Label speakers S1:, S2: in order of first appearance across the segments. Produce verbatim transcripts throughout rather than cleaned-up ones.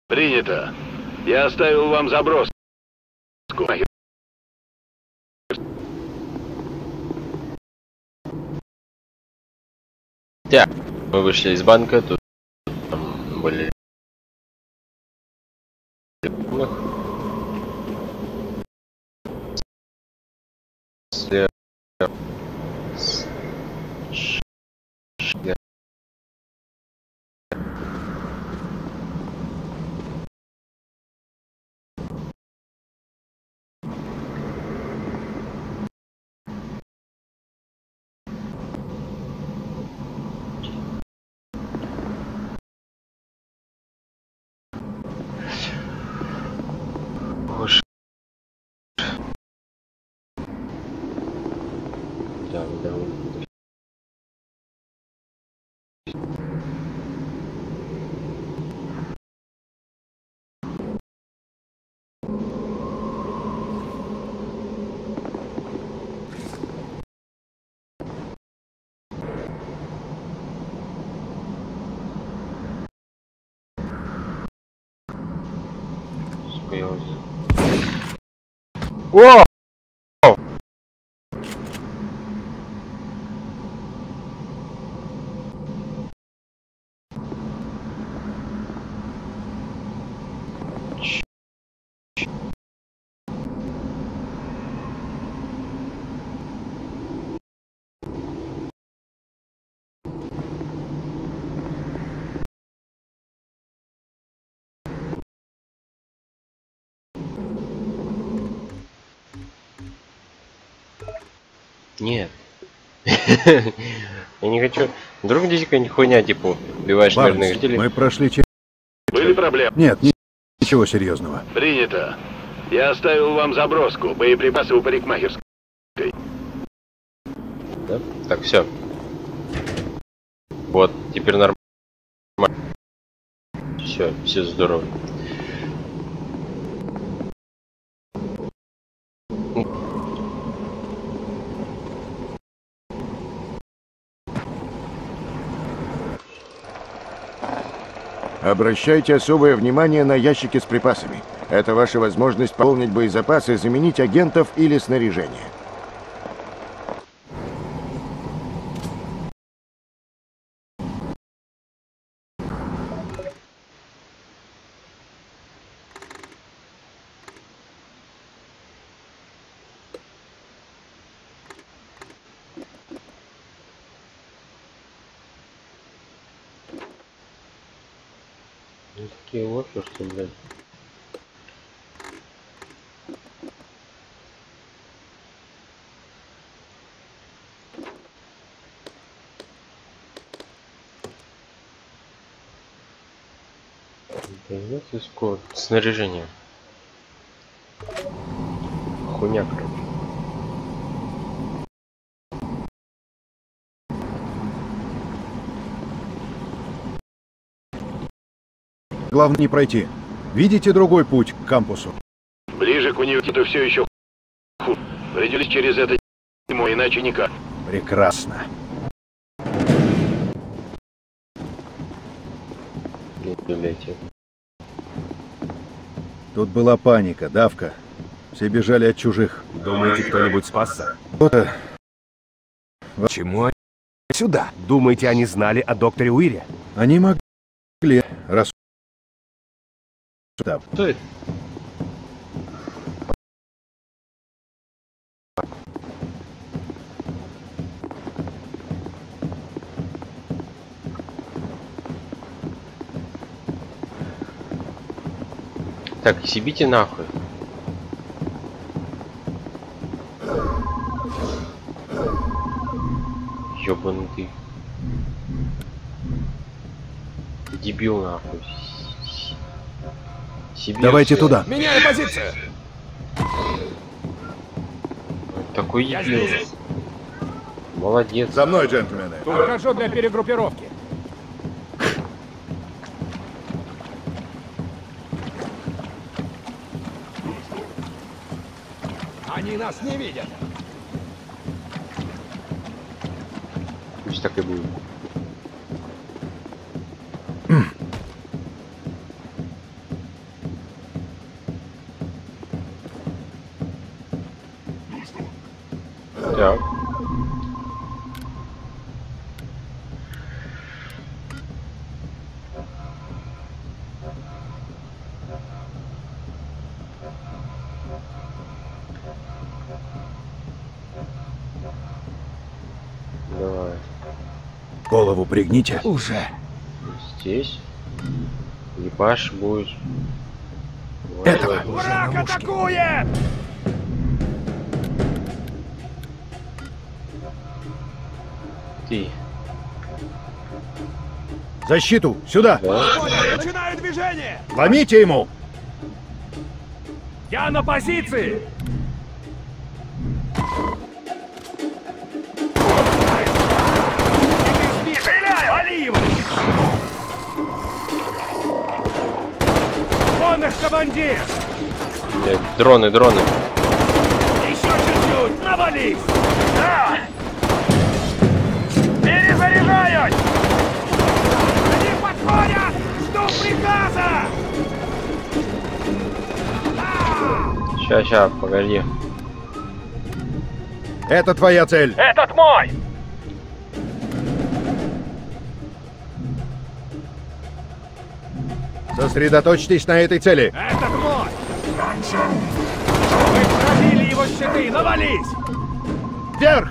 S1: Принято. Я оставил вам заброску.
S2: Так, мы вышли из банка, тут там были... Да, да. О! Нет. Я не хочу. Вдруг здесь какая-нибудь хуйня, типа, убиваешь мирных жителей.
S3: Мы прошли через...
S1: Были проблемы?
S3: Нет, ничего серьезного.
S1: Принято. Я оставил вам заброску. Боеприпасы у парикмахерской.
S2: Да? Так, все. Вот, теперь нормально. Все, все здорово.
S4: Обращайте особое внимание на ящики с припасами. Это ваша возможность пополнить боезапасы, заменить агентов или снаряжение.
S2: Ну, такие лохи, что, блядь. Код. Снаряжение. Хуйня, короче.
S3: Главное не пройти. Видите другой путь к кампусу?
S1: Ближе к университету все еще хуже. Придется через это дерьмо, иначе никак.
S3: Прекрасно. Тут была паника, давка. Все бежали от чужих.
S5: Думаете, кто-нибудь спасся?
S3: Кто-то...
S5: Почему они сюда? Думаете, они знали о докторе Уире?
S3: Они могли... Раз... Да.
S2: Что это? Так, съебите нахуй. Ёбаный ты. Ты дебил нахуй. Себе
S3: Давайте
S2: все.
S3: туда.
S5: Меняю позицию!
S2: Такой дебил. Молодец.
S3: За мной, джентльмены.
S5: Ухожу для перегруппировки. Они нас не видят.
S2: Пусть так и будет. Так. Давай.
S3: Голову пригните.
S5: Уже.
S2: Здесь. Экипаж будет. Вот.
S3: Этого.
S5: Враг атакует!
S2: Ты.
S3: Защиту! Сюда!
S2: Да?
S5: Начинаю движение!
S3: Ломите ему!
S5: Я на позиции! Стреляй, вали его! Он их командир!
S2: Блядь, дроны, дроны.
S5: Еще чуть-чуть! Навались! Да! Перезаряжаюсь! Они подходят! Жду приказа!
S2: Ща, ща, погоди.
S3: Это твоя цель!
S5: Этот мой!
S3: Сосредоточьтесь на этой цели!
S5: Этот мой! Вы пробили его щиты! Навались!
S3: Вверх!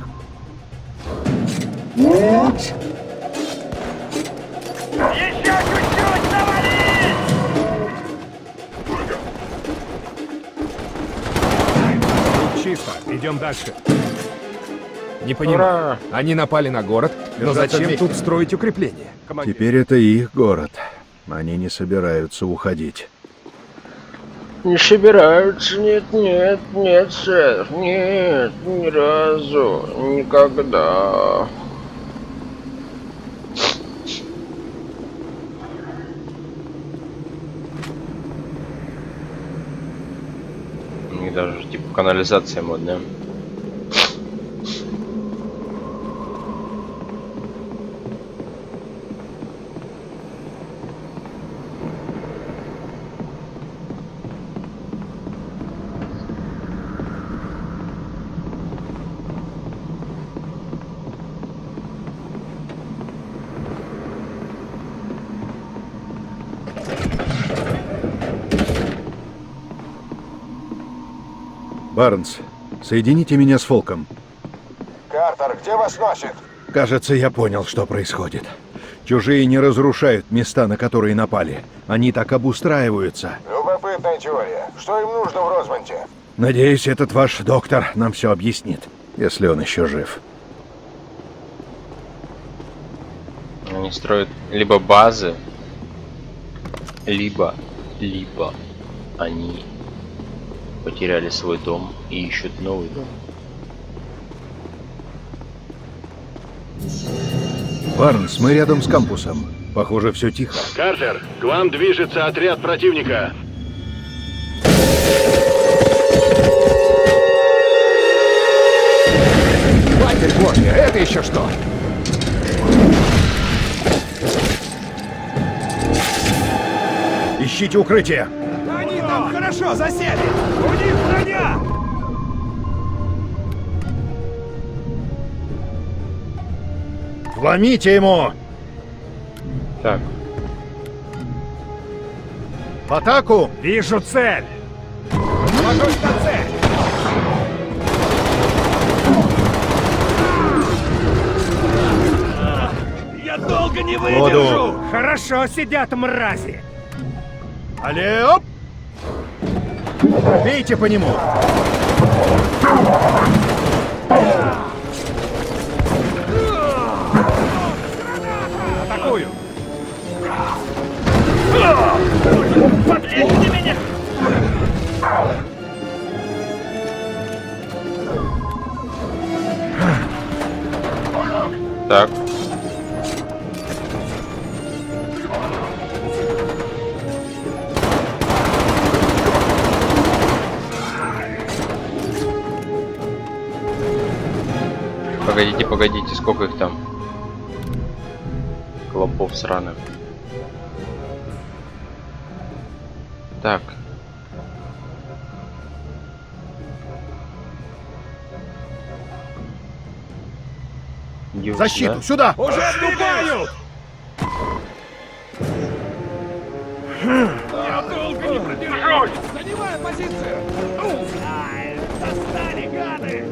S5: Еще чуть-чуть! Навались! Чисто. Идем дальше. Не понимаю.
S2: Ура!
S5: Они напали на город, но
S3: Держаться
S5: зачем
S3: вместе.
S5: тут строить укрепления?
S3: Теперь это их город. Они не собираются уходить.
S2: Не собираются, нет, нет, нет, сэр, нет, ни разу, никогда. У них даже типа канализация модная.
S3: Барнс, соедините меня с Фолком.
S4: Картер, где вас носит?
S3: Кажется, я понял, что происходит. Чужие не разрушают места, на которые напали. Они так обустраиваются.
S4: Любопытная теория. Что им нужно в Розмонте?
S3: Надеюсь, этот ваш доктор нам все объяснит, если он еще жив.
S2: Они строят либо базы, либо, либо они потеряли свой дом и ищут новый дом.
S3: Барнс, мы рядом с кампусом. Похоже, все тихо.
S1: Картер, к вам движется отряд противника.
S5: Матерь Божья, это еще что?
S3: Ищите укрытие.
S5: Они там хорошо засели! У них броня!
S3: Вломите ему!
S2: Так,
S3: В атаку!
S5: Вижу цель! Ложусь на цель! Я долго не выдержу!
S3: Воду.
S5: Хорошо сидят мрази!
S3: Алле, оп! Бейте по нему!
S5: Атакую! Подлезьте меня!
S2: так. Погодите, погодите, сколько их там? Клопов сраных. Так. Идём
S3: Защиту!
S2: сюда.
S3: Сюда! Уже отступают!
S1: Я долго не продержусь!
S6: Занимаю позицию! Ай, достали, гады!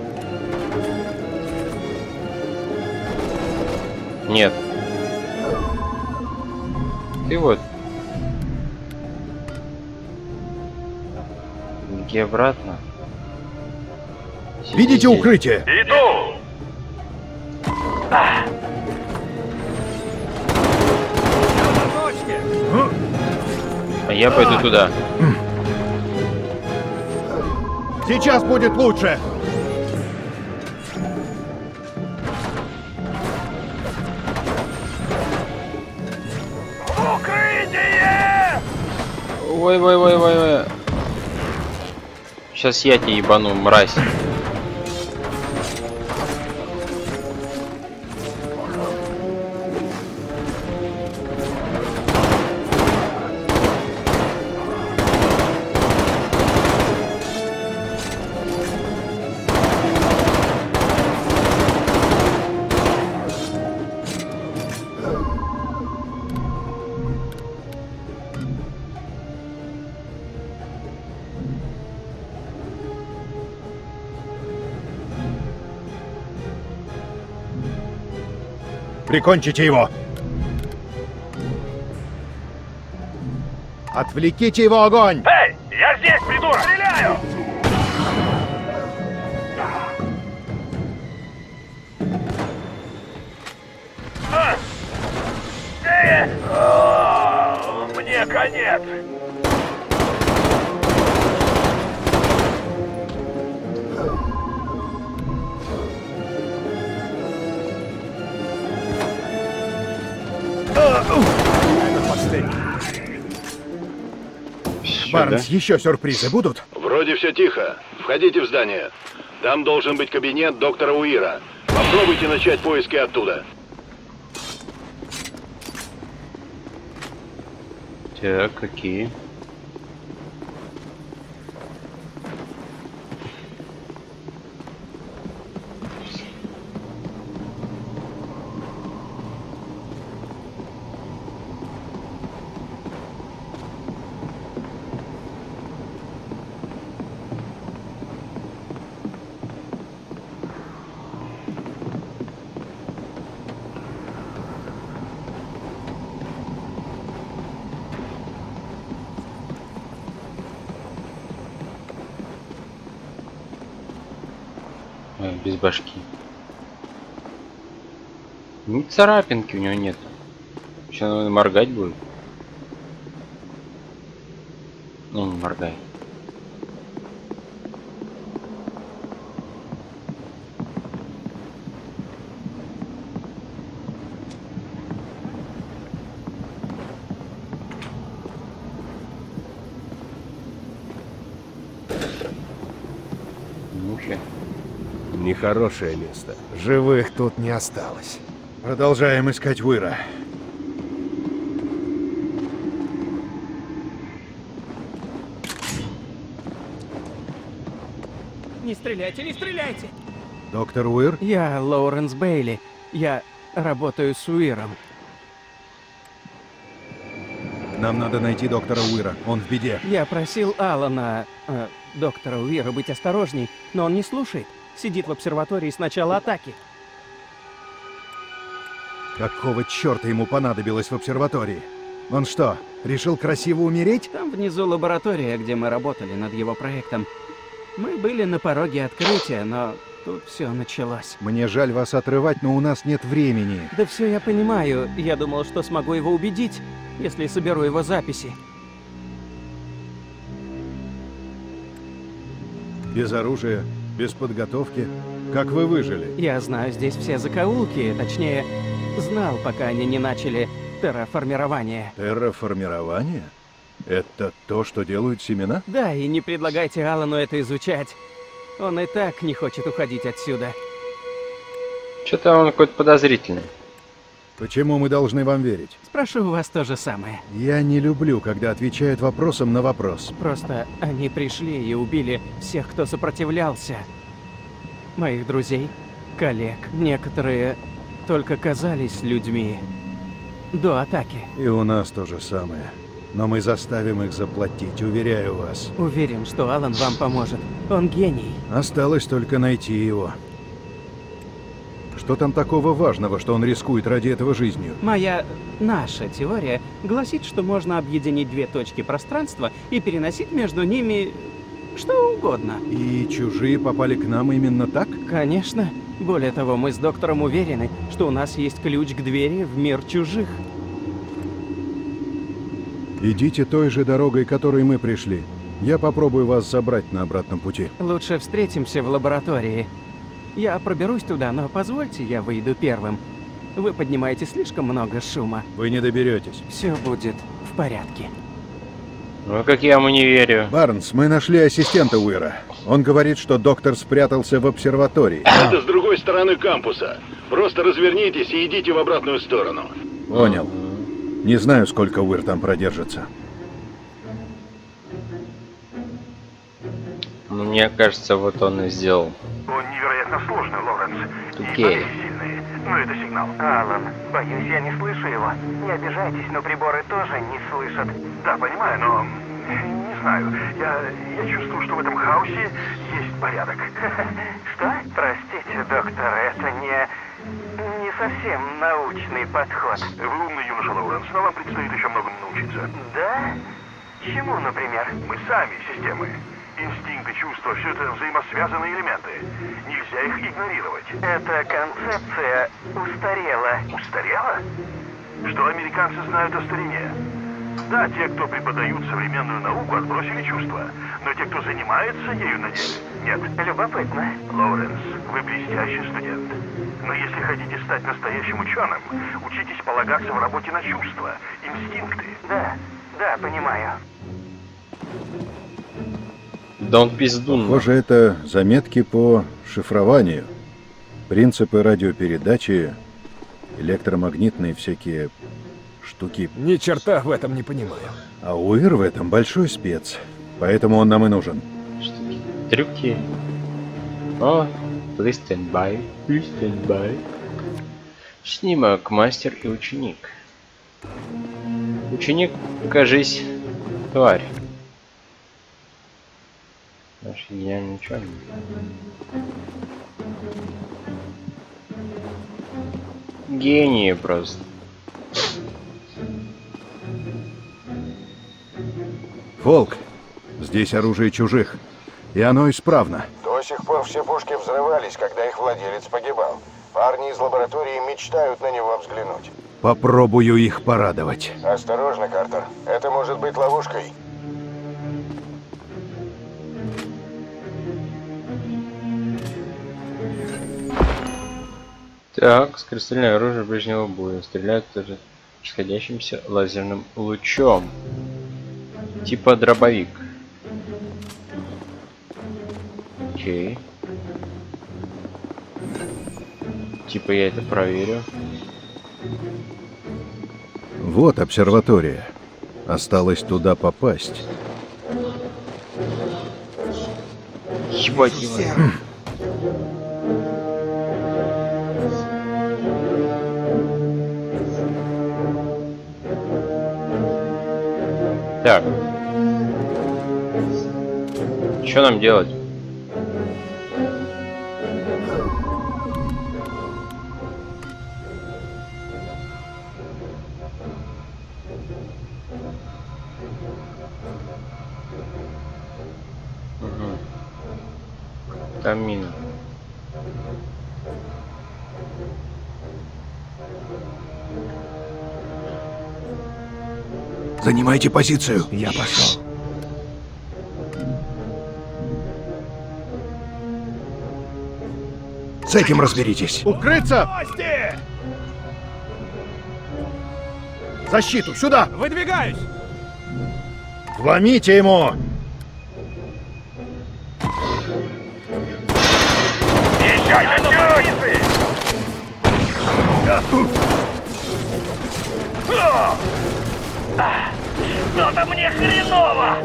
S2: Нет. Ты вот. Где обратно?
S3: Видите
S2: Сидите.
S3: укрытие?
S1: Иду!
S2: А я пойду туда.
S3: Сейчас будет лучше!
S1: Укрытие!
S2: Ой, ой, ой, ой, ой. Сейчас я тебе ебану, мразь.
S3: Прикончите его! Отвлеките его огонь!
S1: Эй, я здесь, придурок! Стреляю! А! Э! О, мне конец!
S3: Барнс, еще сюрпризы будут?
S1: Вроде все тихо. Входите в здание. Там должен быть кабинет доктора Уира. Попробуйте начать поиски оттуда.
S2: Так, какие? Ой, без башки. Ни царапинки у него нет. Сейчас надо моргать будет. Ну, не моргай. Мухи.
S5: Нехорошее место. Живых тут не осталось.
S3: Продолжаем искать Уира.
S6: Не стреляйте, не стреляйте!
S3: Доктор Уир?
S6: Я Лоуренс Бейли. Я работаю с Уиром.
S3: Нам надо найти доктора Уира. Он в беде.
S6: Я просил Алана, э, доктора Уира, быть осторожней, но он не слушает. Сидит в обсерватории с начала атаки.
S3: Какого черта ему понадобилось в обсерватории? Он что, решил красиво умереть?
S6: Там внизу лаборатория, где мы работали над его проектом. Мы были на пороге открытия, но тут все началось.
S3: Мне жаль вас отрывать, но у нас нет времени.
S6: Да все я понимаю. Я думал, что смогу его убедить, если соберу его записи.
S3: Без оружия, без подготовки. Как вы выжили?
S6: Я знаю здесь все закоулки, точнее, знал, пока они не начали терраформирование.
S3: Терраформирование? Это то, что делают семена?
S6: Да, и не предлагайте Алану это изучать. Он и так не хочет уходить отсюда.
S2: Что-то он какой-то подозрительный.
S3: Почему мы должны вам верить?
S6: Спрошу у вас то же самое.
S3: Я не люблю, когда отвечают вопросом на вопрос.
S6: Просто они пришли и убили всех, кто сопротивлялся. Моих друзей, коллег, некоторые только казались людьми до атаки.
S3: И у нас то же самое. Но мы заставим их заплатить, уверяю вас.
S6: Уверен, что Алан вам поможет. Он гений.
S3: Осталось только найти его. Что там такого важного, что он рискует ради этого жизнью?
S6: Моя, наша теория гласит, что можно объединить две точки пространства и переносить между ними что угодно.
S3: И чужие попали к нам именно так?
S6: Конечно. Более того, мы с доктором уверены, что у нас есть ключ к двери в мир чужих.
S3: Идите той же дорогой, которой мы пришли. Я попробую вас забрать на обратном пути.
S6: Лучше встретимся в лаборатории. Я проберусь туда, но позвольте, я выйду первым. Вы поднимаете слишком много шума.
S3: Вы не доберетесь.
S6: Все будет в порядке.
S2: Ну как я ему не верю.
S3: Барнс, мы нашли ассистента Уира. Он говорит, что доктор спрятался в обсерватории.
S1: Это с другой стороны кампуса. Просто развернитесь и идите в обратную сторону.
S3: Понял. Не знаю, сколько Уир там продержится.
S2: Ну, мне кажется, вот он и сделал.
S7: Он невероятно сложный, Лоренс.
S2: Окей.
S7: И сильный. Но это сигнал. Алан, боюсь, я не слышу его. Не обижайтесь, но приборы тоже не слышат. Да, понимаю, но... Не знаю. Я, я чувствую, что в этом хаосе есть порядок. Что? Простите, доктор, это не... Не совсем научный подход.
S1: Вы умный юноша, Лоуренс, но вам предстоит еще многому научиться.
S7: Да? Чему, например?
S1: Мы сами системы. Инстинкты, чувства, все это взаимосвязанные элементы. Нельзя их игнорировать.
S7: Эта концепция устарела.
S1: Устарела? Что американцы знают о старине? Да, те, кто преподают современную науку, отбросили чувства. Но те, кто занимается ею на деле, нет.
S7: Любопытно.
S1: Лоуренс, вы блестящий студент. Но если хотите стать настоящим ученым, учитесь полагаться в работе на чувства, инстинкты.
S7: Да, да, понимаю.
S2: Да он пиздун.
S3: Похоже, это заметки по шифрованию. Принципы радиопередачи, электромагнитные всякие штуки.
S5: Ни черта в этом не понимаю.
S3: А Уир в этом большой спец. Поэтому он нам и нужен.
S2: Штуки. Трюки. О, please stand by. Please stand by. Снимок мастер и ученик. Ученик, кажись, тварь. Наш гениальный ученый. Гении просто.
S3: Фолк, здесь оружие чужих. И оно исправно.
S4: До сих пор все пушки взрывались, когда их владелец погибал. Парни из лаборатории мечтают на него взглянуть.
S3: Попробую их порадовать.
S4: Осторожно, Картер. Это может быть ловушкой.
S2: Так, скорострельное оружие ближнего боя. Стреляют даже расходящимся лазерным лучом. Типа дробовик. Окей. Типа я это проверю.
S3: Вот обсерватория. Осталось туда попасть.
S2: Ебать его. Так. Что нам делать? Угу. Там мина.
S3: Занимайте позицию.
S5: Я пошел.
S3: С этим разберитесь. Укрыться! Защиту! Сюда!
S5: Выдвигаюсь!
S3: Вломите ему!
S7: Что-то мне хреново!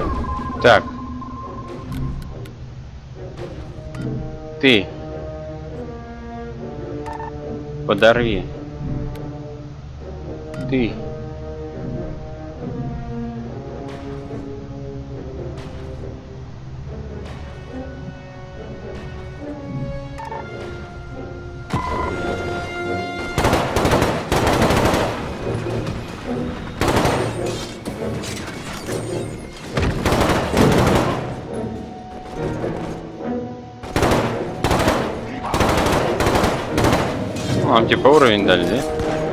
S2: Так. Ты. Подорви. Ты. Вам типа уровень дали, да?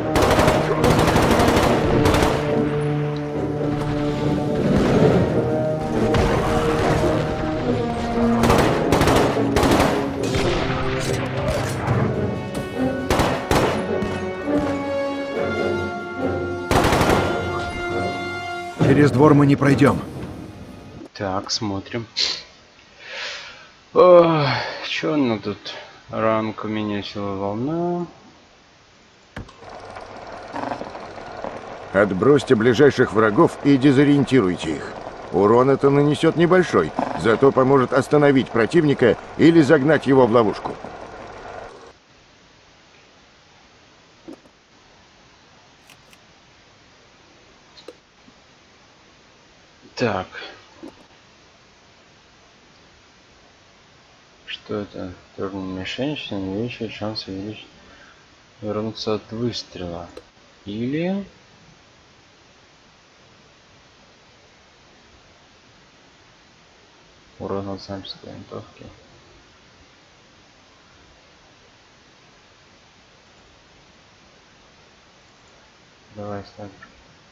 S3: Через двор мы не пройдем.
S2: Так, смотрим. О, что она тут? Ранг у меня сила волна.
S4: Отбросьте ближайших врагов и дезориентируйте их. Урон это нанесет небольшой, зато поможет остановить противника или загнать его в ловушку.
S2: Так. Что это? Турная мишень, увеличивает шанс увеличить вернуться от выстрела. Или... урон от снайперской винтовки. Давай, снайпер.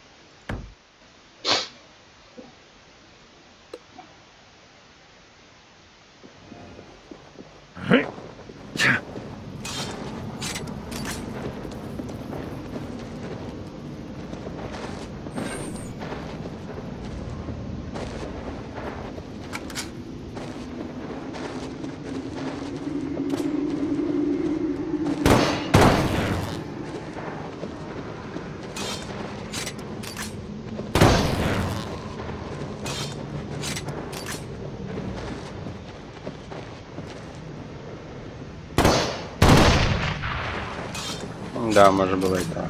S2: Да, может было и так.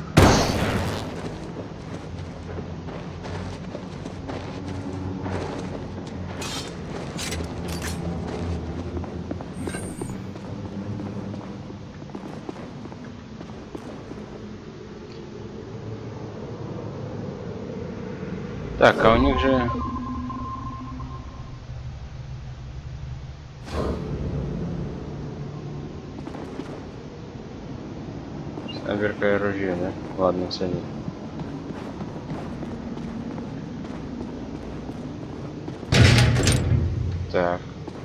S2: Так, а у них же... снайперка и ружье, да? Ладно, садись. Так.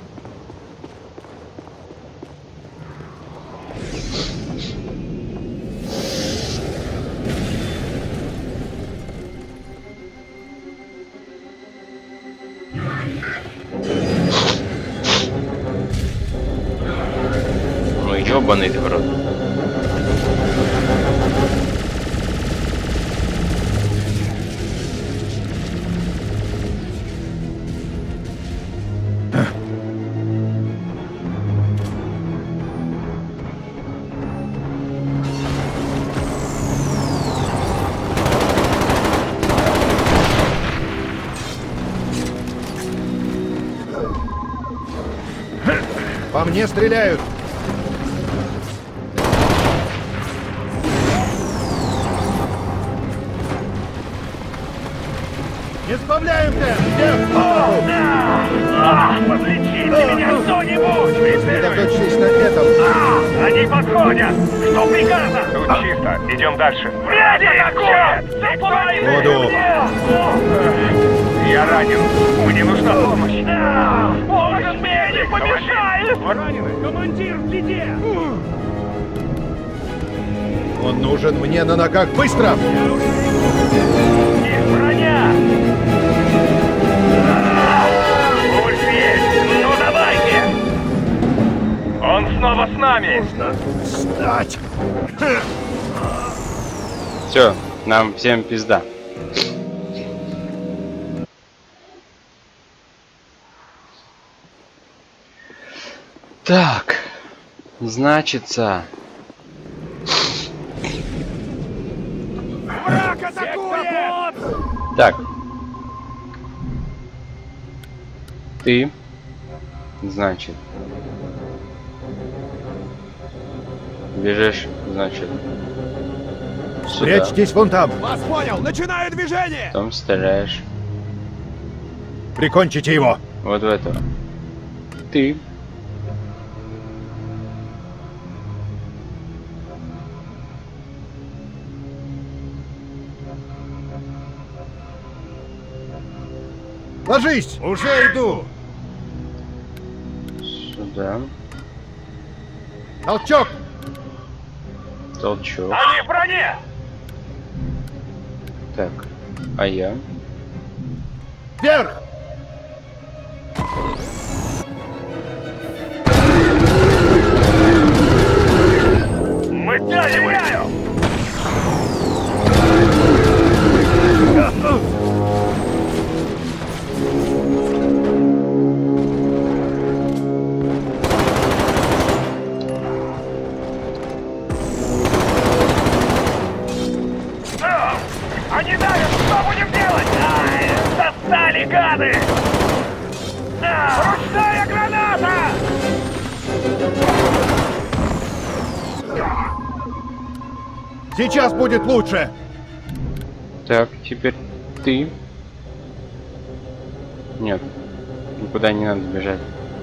S2: Ну ёбаный ты в рот.
S3: По мне стреляют! Не сбавляем темп!
S1: Подлечите меня кто-нибудь!
S3: Сосредоточьтесь на этом!
S1: Они подходят! Что приказано?
S5: Тут чисто, идем дальше.
S3: Воду!
S5: Я ранен, мне нужна помощь.
S1: Он мне не помешает!
S5: Вы ранены?
S1: Командир, в беде!
S3: Он нужен мне на ногах! Быстро!
S1: Их броня! Пульс есть! Ну давайте!
S5: Он снова с нами.
S3: Встать!
S2: Все, нам всем пизда. Так, значится.
S5: Враг атакует!
S2: Так. Ты, значит, бежишь, значит, сюда.
S3: Прячьтесь вон там.
S5: Вас понял! Начинаю движение!
S2: Потом стреляешь
S3: Прикончите его.
S2: вот в этого. Ты.
S3: Ложись.
S4: Уже иду.
S2: Сюда.
S3: Толчок.
S2: Толчок.
S7: Они в броне!
S2: Так. А я?
S3: Вверх.
S7: Мы стреляем! Они давят! Что будем делать? Ай, достали, гады! А, ручная граната!
S3: Сейчас будет лучше.
S2: Так, теперь ты. Нет, никуда не надо бежать.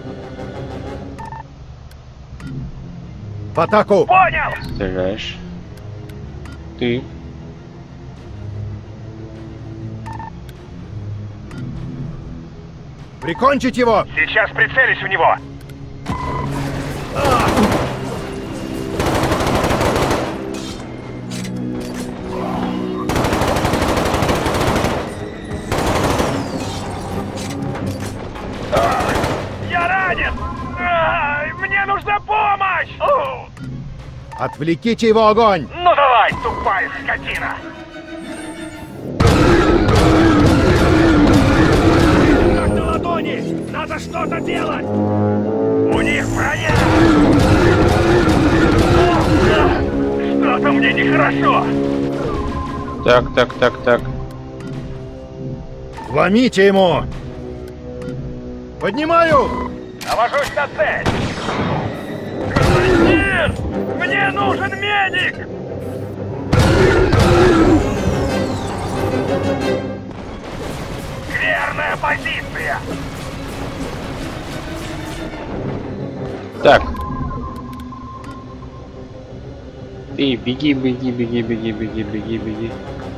S3: В атаку.
S7: Понял!
S2: Стреляешь. Ты.
S3: Прикончить его.
S7: Сейчас прицелюсь в него! Я ранен! Ай, мне нужна помощь! О,
S3: Отвлеките его огонь.
S7: ну давай, тупая скотина!
S5: Как на ладони! Надо что-то делать!
S7: У них броня! Что-то мне нехорошо!
S2: Так, так, так, так.
S3: Ломите ему. Поднимаю.
S7: Навожусь на цель! Командир! Мне нужен медик! Верная позиция!
S2: Так. Ты беги, беги, беги, беги, беги, беги, беги.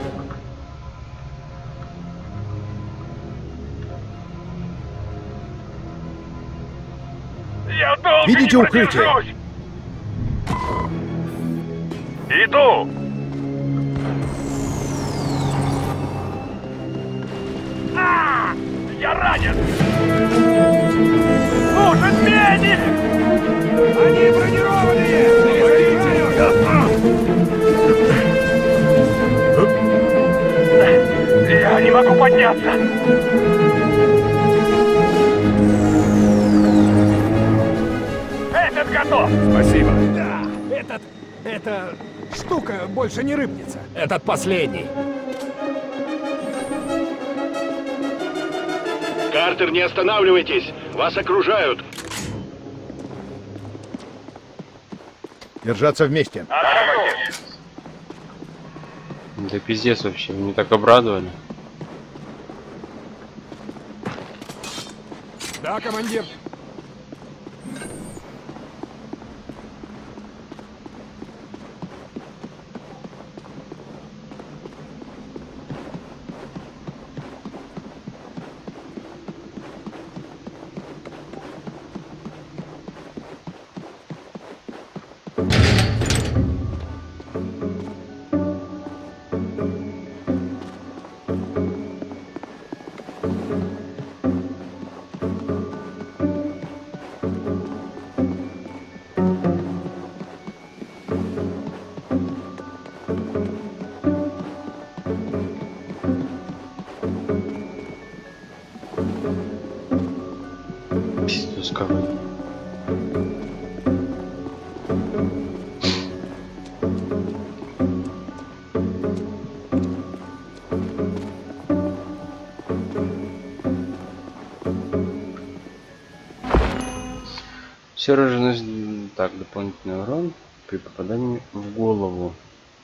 S7: Я долго
S3: Видите
S7: не
S3: укрытие?
S7: продержусь! Иду! А! Я ранен! Нужен медик!
S5: Они бронированные!
S7: Я не могу подняться! Этот готов!
S5: Спасибо. Да, этот... эта штука больше не рыпнется. Этот последний.
S8: Картер, не останавливайтесь! Вас окружают!
S3: Держаться вместе.
S2: Да пиздец вообще, мне так обрадовали.
S5: Да, командир.
S2: Пиздец какой. Все рождено... Так, дополнительный урон при попадании в голову.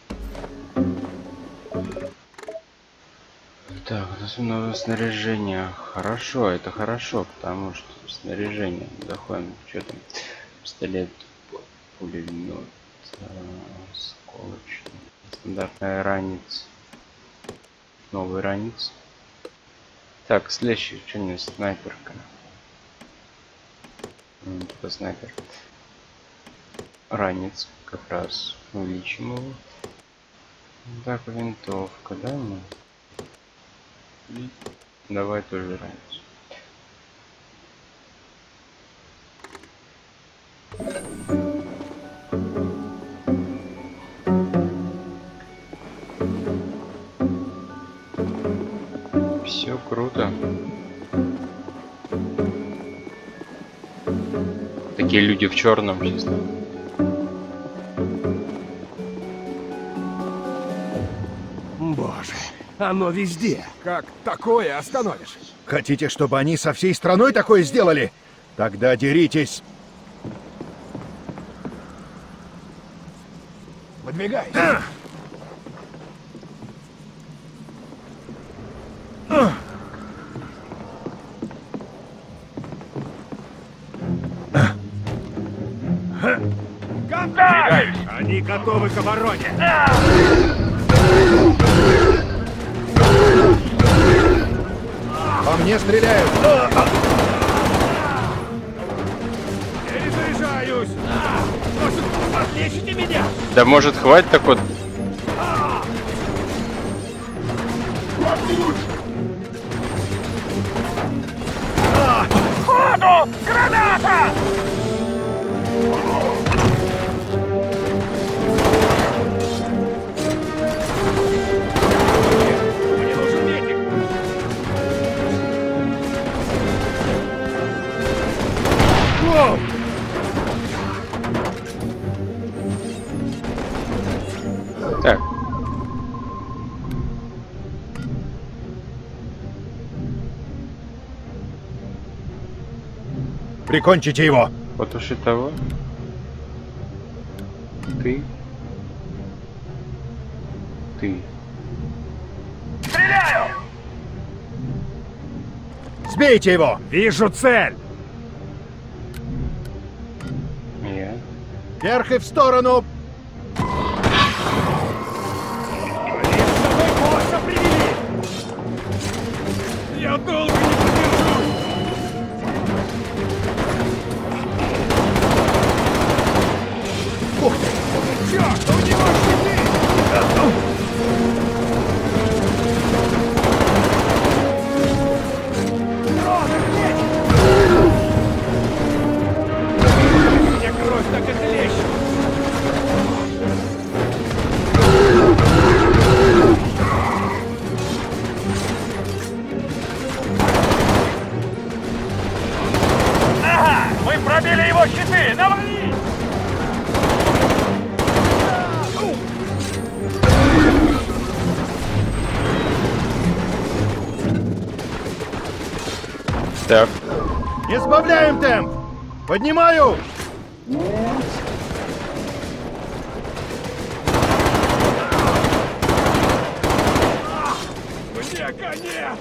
S2: Так, у нас новое снаряжение. Хорошо, это хорошо, потому что снаряжение. Заходим, что там? Пистолет, пулемет, сколочный, стандартная ранец, новый ранец. Так, следующий, что у нас снайперка. Это снайпер. Ранец, как раз увеличим его. Так, винтовка, да, мы? Давай тоже ранец. Все круто. Такие люди в черном, честно.
S5: Боже, оно везде. Как такое остановишь?
S3: Хотите, чтобы они со всей страной такое сделали? Тогда деритесь.
S5: Выдвигайся. Контакт! Они готовы к обороне.
S3: По мне стреляют.
S5: Перезаряжаюсь. Может, подлечите меня?
S2: Да может хватит так вот.
S5: Ходу! Граната! Мне нужен медик. Воу!
S2: Так.
S3: Прикончите его.
S2: Потуши того. Ты. Ты.
S5: Стреляю!
S3: Сбейте его.
S5: Вижу цель.
S2: Я.
S3: Вверх и в сторону.
S5: Они с собой босса привели. Я долго не продержусь.
S3: Ух ты.
S5: Черт, у него щиты! Дрон, мне кровь так и хлещет! Ага! Мы пробили его щиты! Навали!
S2: Так.
S3: Не сбавляем темп. Поднимаю.
S5: Мне конец!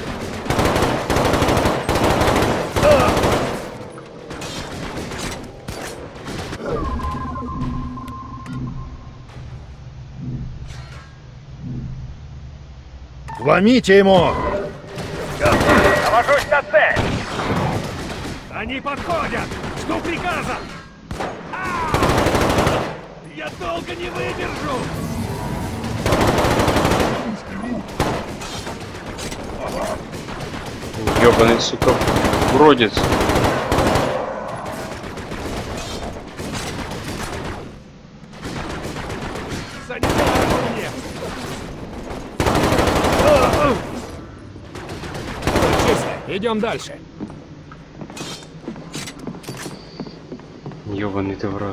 S3: Вломите ему.
S5: Навожусь на цель! Они подходят! Жду приказа! А! Я долго не выдержу!
S2: Ёбаный, сука, уродец.
S5: Санитару мне! Чисто, идем дальше.
S2: Ёбаный ты в рот.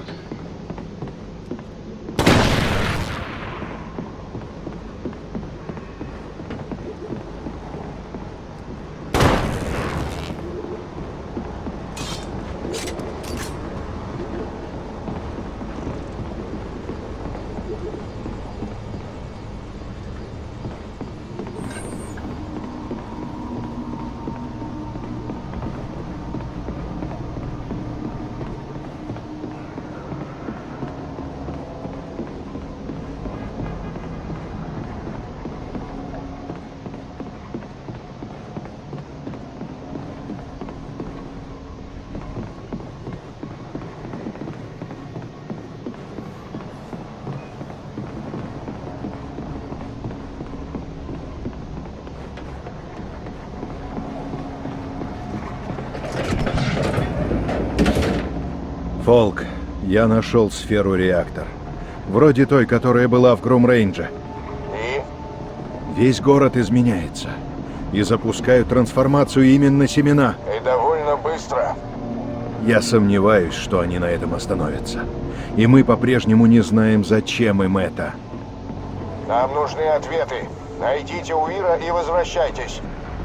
S3: Фолк, я нашел сферу-реактор. Вроде той, которая была в Гром-Рейнже.
S4: И?
S3: Весь город изменяется. И запускают трансформацию именно семена.
S4: И довольно быстро.
S3: Я сомневаюсь, что они на этом остановятся. И мы по-прежнему не знаем, зачем им это.
S4: Нам нужны ответы. Найдите Уира и возвращайтесь.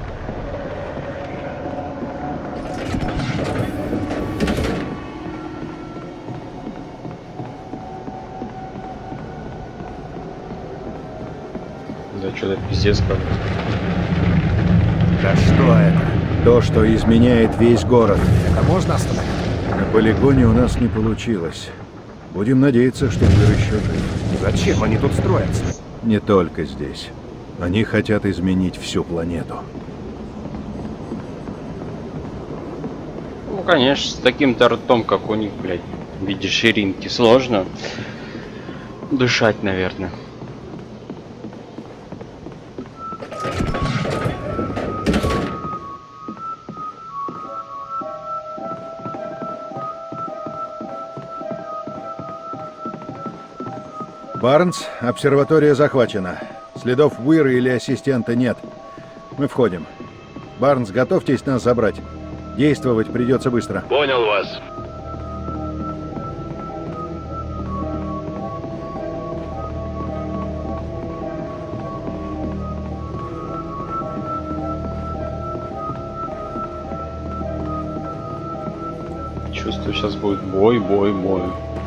S2: Да что-то пиздец как.
S3: Да что это? То, что изменяет весь город.
S5: Это можно остановить?
S3: На полигоне у нас не получилось. Будем надеяться, что мир еще жив.
S5: Зачем они тут строятся?
S3: Не только здесь. Они хотят изменить всю планету.
S2: Ну, конечно, с таким-то ртом, как у них, блядь, в виде ширинки, сложно дышать, наверное.
S3: Барнс, обсерватория захвачена. Следов Уира или ассистента нет. Мы входим. Барнс, готовьтесь нас забрать. Действовать придется быстро.
S8: Понял вас.
S2: Чувствую, сейчас будет бой, бой, бой.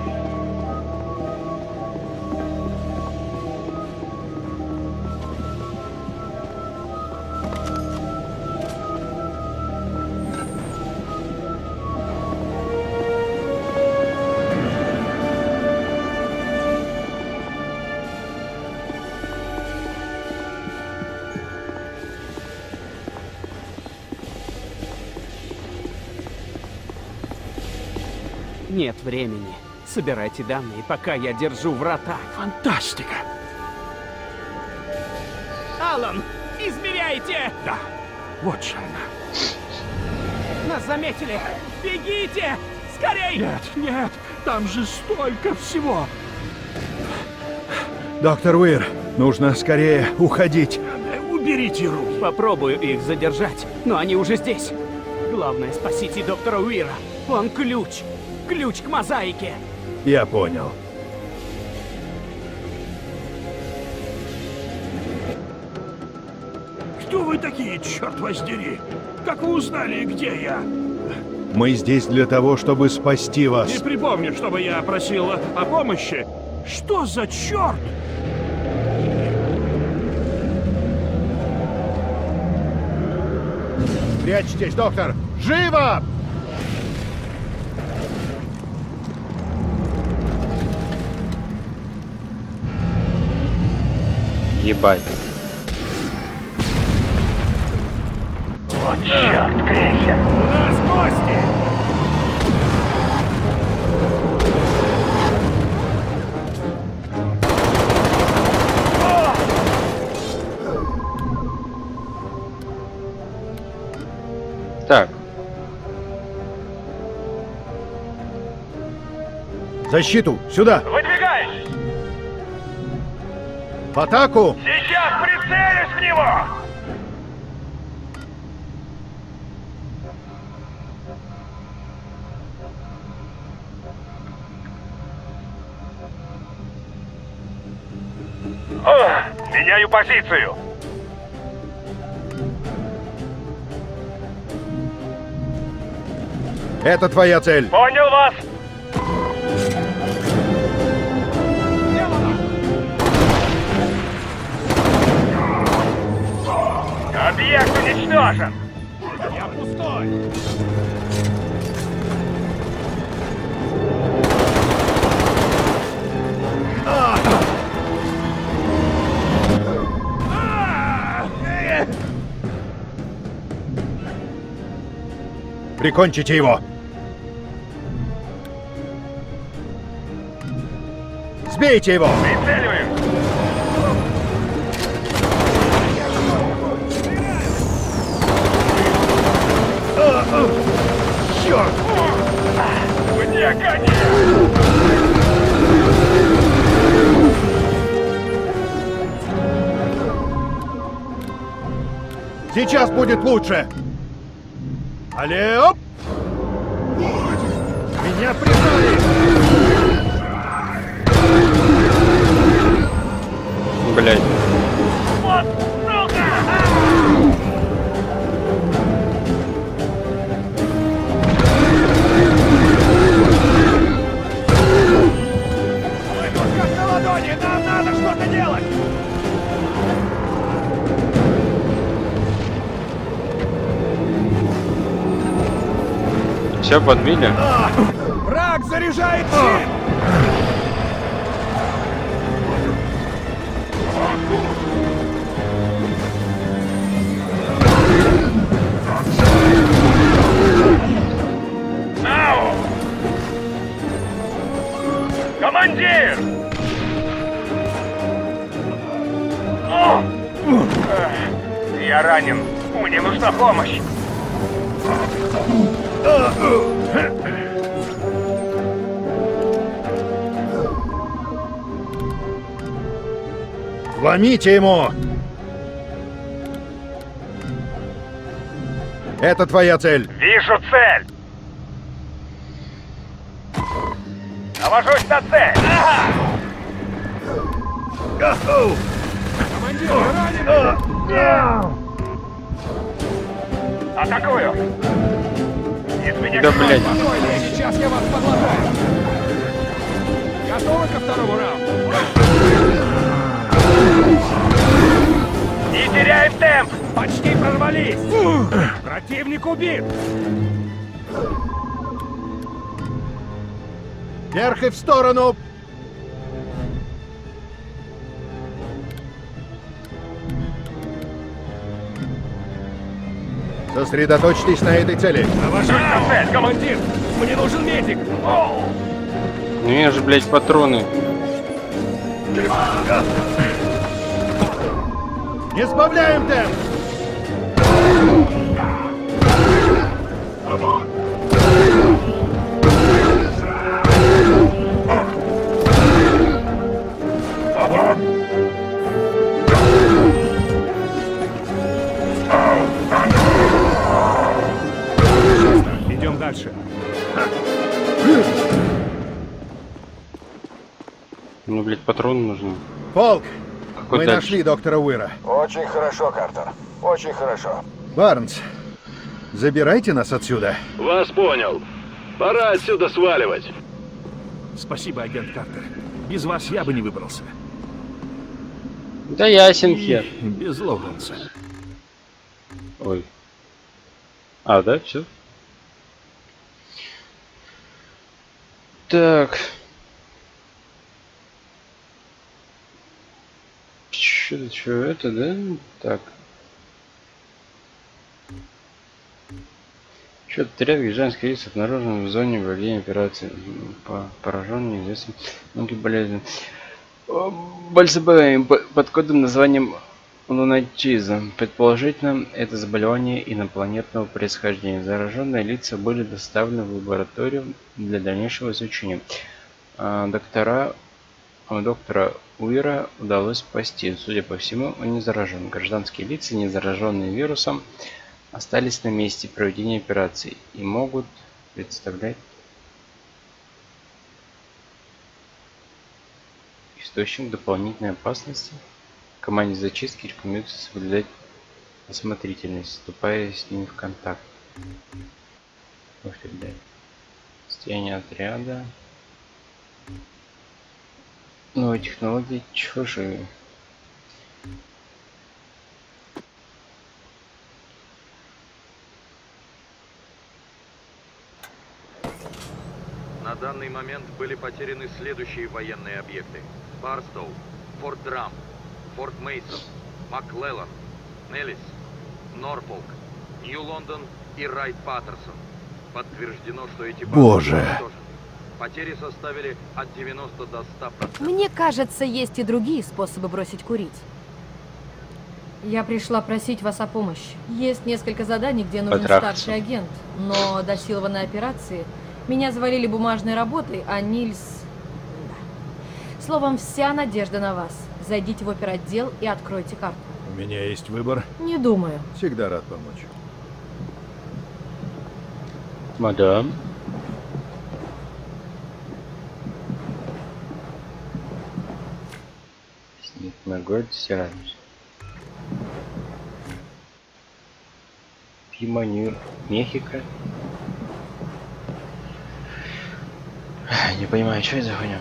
S6: Нет времени. Собирайте данные, пока я держу врата.
S5: Фантастика!
S6: Алан, измеряйте!
S5: Да, вот же она.
S6: Нас заметили! Бегите! Скорей!
S5: Нет, нет, там же столько всего!
S3: Доктор Уир, нужно скорее уходить.
S5: Уберите руки!
S6: Попробую их задержать, но они уже здесь. Главное, спасите доктора Уира. Он ключ. Ключ к мозаике.
S3: Я понял.
S5: Кто вы такие, черт воздери? Как вы узнали, где я?
S3: Мы здесь для того, чтобы спасти вас.
S5: Не припомню, чтобы я просил о помощи. Что за черт?
S3: Прячьтесь, доктор! Живо!
S2: Ебать.
S7: Вот черт, Крейсер!
S5: У нас гости!
S2: Так,
S3: Защиту! Сюда!
S7: Выдвигаюсь!
S3: В атаку!
S7: Сейчас прицелюсь в него! О, меняю позицию!
S3: Это твоя цель!
S7: Понял вас! Объект уничтожен!
S5: Я пустой!
S3: Прикончите его! Сбейте его!
S7: Прицеливаем!
S3: Черт!
S5: Не гони!
S3: Сейчас будет лучше! Алло! Меня признали!
S2: Блять.
S5: Вот, сука! Выпускать на ладони! Нам надо что-то делать!
S2: Все подбили?
S5: А, враг заряжает щит! Ау! Командир! О! Эх, я ранен. Мне нужна помощь.
S3: Ломите ему! Это твоя цель.
S5: Вижу цель! Навожусь на цель! Ага! Командир, раненый! Атакую! Из меня
S2: Да,
S5: кровь.
S2: блядь.
S5: Спокойно, сейчас я вас подлатаю! Готовы ко второму раунду? Не теряем темп! Почти прорвались! Противник убит!
S3: Вверх и в сторону! Сосредоточьтесь на этой цели.
S5: Навожусь на цель, командир! Мне нужен медик! О!
S2: Ну я же, блядь, патроны.
S3: Не сбавляем темп!
S5: Идем дальше.
S2: Мне, блядь, патроны нужны.
S3: Полк,
S2: Какой
S3: мы
S2: дальше?
S3: нашли доктора Уира.
S4: Очень хорошо, Картер. Очень хорошо.
S3: Барнс, забирайте нас отсюда.
S8: Вас понял. Пора отсюда сваливать.
S5: Спасибо, агент Картер. Без вас я бы не выбрался.
S2: Да ясен хер.
S5: И без Лоуренса.
S2: Ой. А, да, все. Так. Что-то, что это, да? Так. Счет отряд гражданских лиц обнаружен в зоне проведения операции по поражению неизвестным многие болезни. Больше под кодовым названием лунатиза. Предположительно, это заболевание инопланетного происхождения. Зараженные лица были доставлены в лабораторию для дальнейшего изучения. А, доктора, а, доктора Уира удалось спасти. Судя по всему, он не заражен. Гражданские лица, не зараженные вирусом, остались на месте проведения операции и могут представлять источник дополнительной опасности. Команде зачистки рекомендуется соблюдать осмотрительность, вступая с ними в контакт. Ух ты, блядь. Состояние отряда. Новые технологии чужие.
S9: На данный момент были потеряны следующие военные объекты: Барстоу, Форт Драм, Форт Мейсон, Маклеллан, Неллис, Норфолк, Нью-Лондон и Райт-Паттерсон. Подтверждено, что эти базы
S3: Боже.
S9: уничтожены. Потери составили от девяноста до ста процентов.
S10: Мне кажется, есть и другие способы бросить курить. Я пришла просить вас о помощи. Есть несколько заданий, где нужен
S2: Потрахаться.
S10: старший агент, но до силованной операции Меня завалили бумажной работой, а Нильс... Да. Словом, вся надежда на вас. Зайдите в оперотдел и откройте карту.
S3: У меня есть выбор.
S10: Не думаю.
S3: Всегда рад помочь.
S2: Мадам. Снег на город Сиранус. Пиманир, Мехико. Не понимаю, что это за хуйня?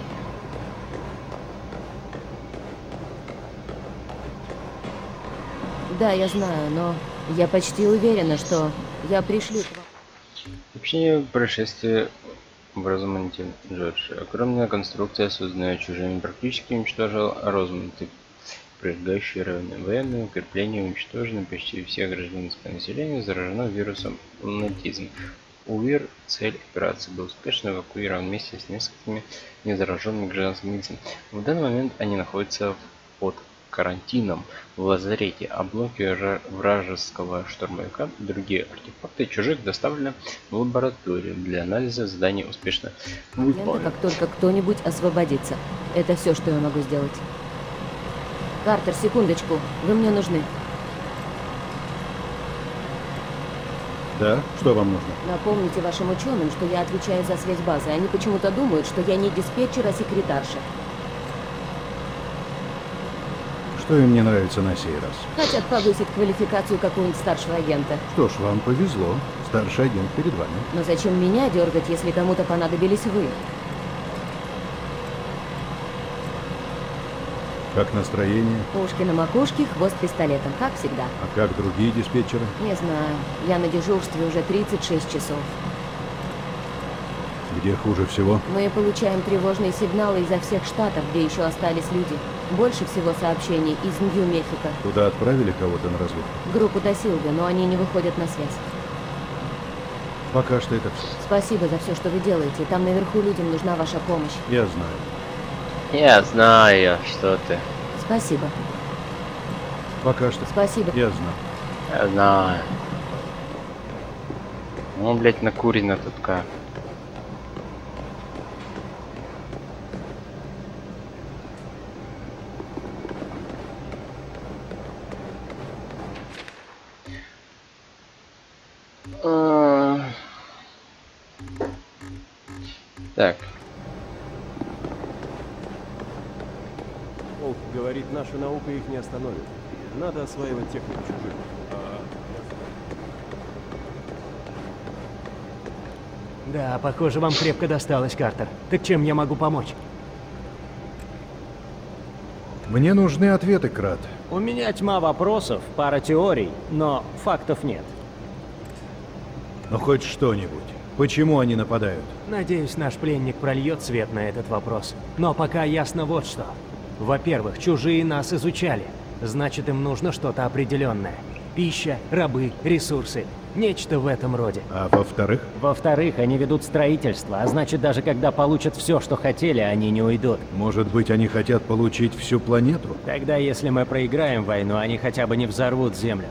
S11: Да, я знаю, но я почти уверена, что я пришлю к вам.
S2: Вообще, происшествие в Розмонте, Джордж. Огромная конструкция, созданная чужими, практически уничтожила Розмонт. Прилегающие районы. Военные укрепления уничтожены, почти все гражданское население заражено вирусом лунатизм. УИР, цель операции, был успешно эвакуирован вместе с несколькими незараженными гражданскими лицами. В данный момент они находятся под карантином в лазарете, а блоки вражеского штурмовика и другие артефакты чужих доставлены в лабораторию для анализа. Задание успешно выполнено.
S11: Как только кто-нибудь освободится. Это все, что я могу сделать. Картер, секундочку. Вы мне нужны.
S3: Да? Что вам нужно?
S11: Напомните вашим ученым, что я отвечаю за связь базы. Они почему-то думают, что я не диспетчер, а секретарша.
S3: Что им не нравится на сей раз?
S11: Хотят повысить квалификацию какого-нибудь старшего агента.
S3: Что ж, вам повезло. Старший агент перед вами.
S11: Но зачем меня дергать, если кому-то понадобились вы?
S3: Как настроение?
S11: Ушки на макушке, хвост пистолетом, как всегда.
S3: А как другие диспетчеры?
S11: Не знаю. Я на дежурстве уже тридцать шесть часов.
S3: Где хуже всего?
S11: Мы получаем тревожные сигналы изо всех штатов, где еще остались люди. Больше всего сообщений из Нью-Мехико.
S3: Туда отправили кого-то на разведку?
S11: Группу до Силга, но они не выходят на связь.
S3: Пока что это все.
S11: Спасибо за все, что вы делаете. Там наверху людям нужна ваша помощь.
S3: Я знаю.
S2: Я знаю, что ты.
S11: Спасибо.
S3: Пока что.
S11: Спасибо.
S3: Я знаю.
S2: Я знаю. Ну, блять, накурено тут как. Так.
S12: Полк говорит, наша наука их не остановит. Надо осваивать технику чужих. А...
S5: Да, похоже, вам крепко досталось, Картер. Так чем я могу помочь?
S3: Мне нужны ответы, Крат.
S5: У меня тьма вопросов, пара теорий, но фактов нет.
S3: Ну хоть что-нибудь. Почему они нападают?
S5: Надеюсь, наш пленник прольет свет на этот вопрос. Но пока ясно вот что. Во-первых, чужие нас изучали. Значит, им нужно что-то определенное. Пища, рабы, ресурсы. Нечто в этом роде.
S3: А во-вторых?
S5: Во-вторых, они ведут строительство, а значит, даже когда получат все, что хотели, они не уйдут.
S3: Может быть, они хотят получить всю планету?
S5: Тогда, если мы проиграем войну, они хотя бы не взорвут Землю.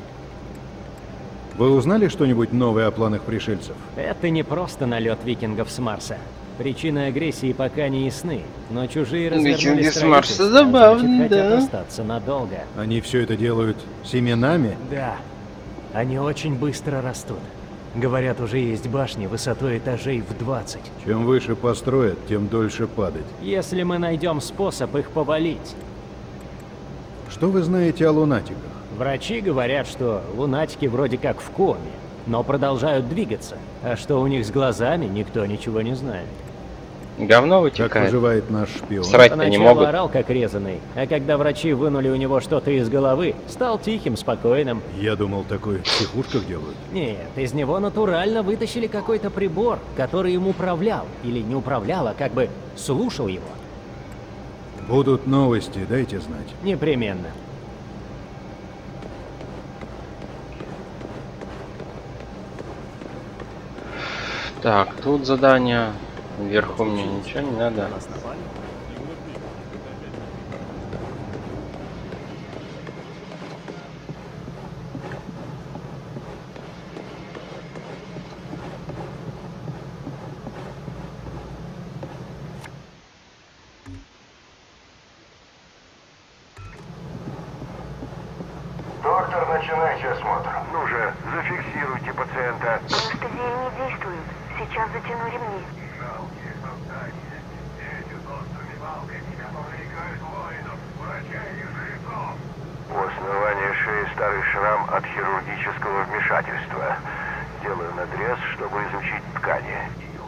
S3: Вы узнали что-нибудь новое о планах пришельцев?
S5: Это не просто налет викингов с Марса. Причины агрессии пока не ясны, но чужие развернули
S2: с Марса
S5: строительство,
S2: забавно,
S5: значит, хотят
S2: да.
S5: остаться надолго.
S3: Они все это делают семенами?
S5: Да. Они очень быстро растут. Говорят, уже есть башни высотой этажей в двадцать.
S3: Чем выше построят, тем дольше падать.
S5: Если мы найдем способ их повалить.
S3: Что вы знаете о лунатиках?
S5: Врачи говорят, что лунатики вроде как в коме, но продолжают двигаться. А что у них с глазами, никто ничего не знает.
S2: Говно вытекает.
S3: Как выживает наш шпион?
S2: Срать-то не
S5: Поначалу
S2: могут.
S5: орал как резаный, а когда врачи вынули у него что-то из головы, стал тихим, спокойным.
S3: Я думал, такое в психушках делают.
S5: Нет, из него натурально вытащили какой-то прибор, который им управлял. Или не управлял, а как бы слушал его.
S3: Будут новости, дайте знать.
S5: Непременно.
S2: Так, тут задание. Вверху мне ничего не надо.
S7: начинайте осмотр. Ну же, зафиксируйте пациента.
S13: Анестезия не действует. Сейчас затяну ремни.
S7: У основания шеи старый шрам от хирургического вмешательства. Делаю надрез, чтобы изучить ткани.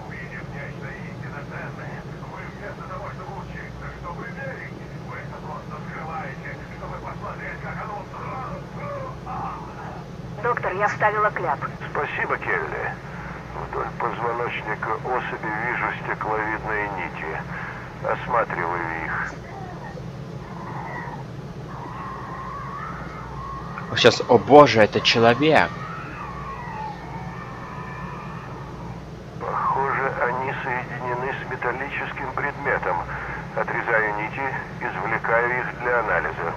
S13: Доктор, я вставила кляп.
S7: Спасибо, Келли. Вдоль позвоночника особи вижу стекловидные нити. Осматриваю их.
S2: Сейчас, о боже, это человек.
S7: Похоже, они соединены с металлическим предметом. Отрезаю нити, извлекаю их для анализа.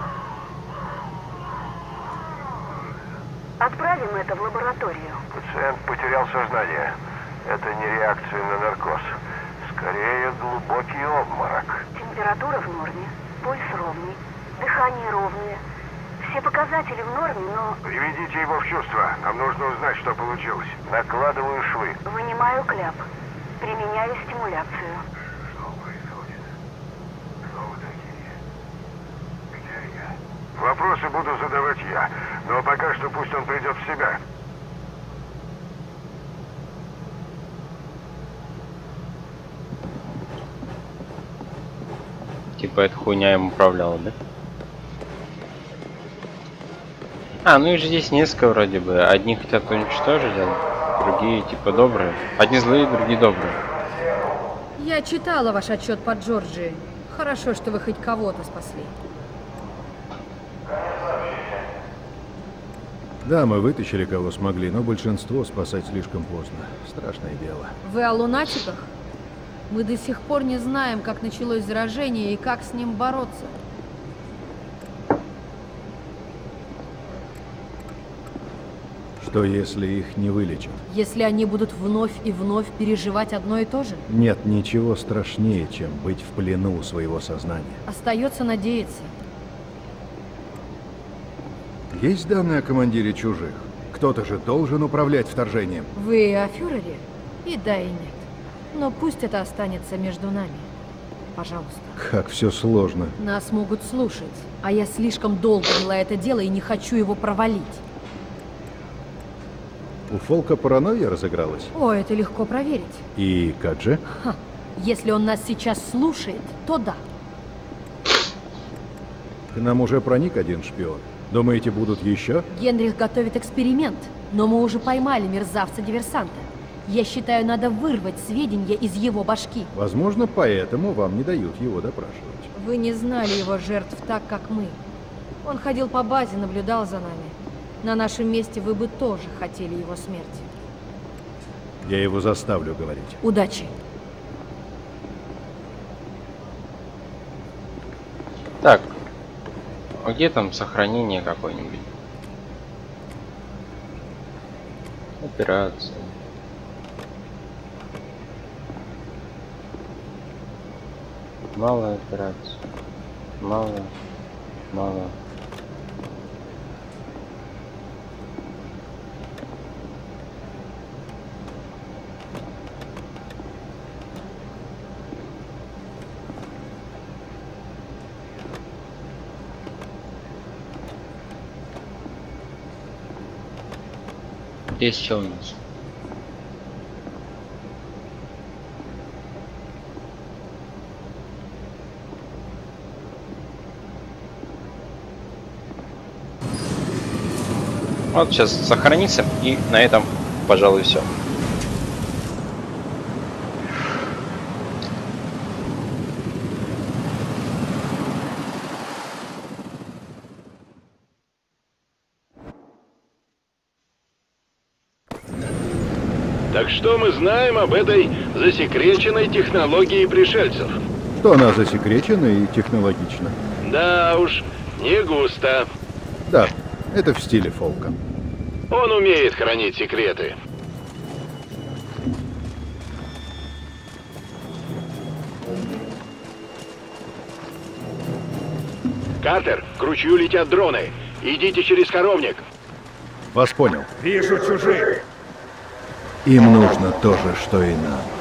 S13: Отправим это в лабораторию.
S7: Пациент потерял сознание. Это не реакция на наркоз. Скорее, глубокий обморок.
S13: Температура в норме, пульс ровный, дыхание ровное. Все показатели в норме, но...
S7: Приведите его в чувство. Нам нужно узнать, что получилось. Накладываю швы.
S13: Вынимаю кляп. Применяю стимуляцию.
S7: Что происходит? Кто вы такие? Где я? Вопросы буду задавать я. Но пока что пусть он придет в себя.
S2: Типа эта хуйня им управляла, да? А, ну их же здесь несколько вроде бы. Одни хотят уничтожить, а другие типа добрые. Одни злые, другие добрые.
S10: Я читала ваш отчет по Джорджии. Хорошо, что вы хоть кого-то спасли.
S3: Да, мы вытащили кого смогли, но большинство спасать слишком поздно. Страшное дело.
S10: Вы о лунатиках? Мы до сих пор не знаем, как началось заражение и как с ним бороться.
S3: Что если их не вылечат?
S10: Если они будут вновь и вновь переживать одно и то же?
S3: Нет ничего страшнее, чем быть в плену у своего сознания.
S10: Остается надеяться.
S3: Есть данные о командире чужих? Кто-то же должен управлять вторжением.
S10: Вы о фюрере? И да, и нет. Но пусть это останется между нами. Пожалуйста.
S3: Как все сложно.
S10: Нас могут слушать, а я слишком долго вела это дело и не хочу его провалить.
S3: У Фолка паранойя разыгралась?
S10: О, это легко проверить.
S3: И как же?
S10: Ха. Если он нас сейчас слушает, то да.
S3: К нам уже проник один шпион. Думаете, будут еще?
S10: Генрих готовит эксперимент, но мы уже поймали мерзавца-диверсанта. Я считаю, надо вырвать сведения из его башки.
S3: Возможно, поэтому вам не дают его допрашивать.
S10: Вы не знали его жертв так, как мы. Он ходил по базе, наблюдал за нами. На нашем месте вы бы тоже хотели его смерти.
S3: Я его заставлю говорить.
S10: Удачи.
S2: Так. А где там сохранение какое-нибудь? Операция. Малая операция. Мало. Мало. Здесь что у нас? Вот сейчас сохранится, и на этом, пожалуй, все.
S8: Так что мы знаем об этой засекреченной технологии пришельцев?
S3: Что она засекречена и технологична.
S8: Да уж, не густо.
S3: Да, это в стиле Фолка.
S8: Он умеет хранить секреты. Картер, к ручью летят дроны. Идите через коровник.
S3: Вас понял.
S12: Вижу чужих.
S3: Им нужно то же, что и нам.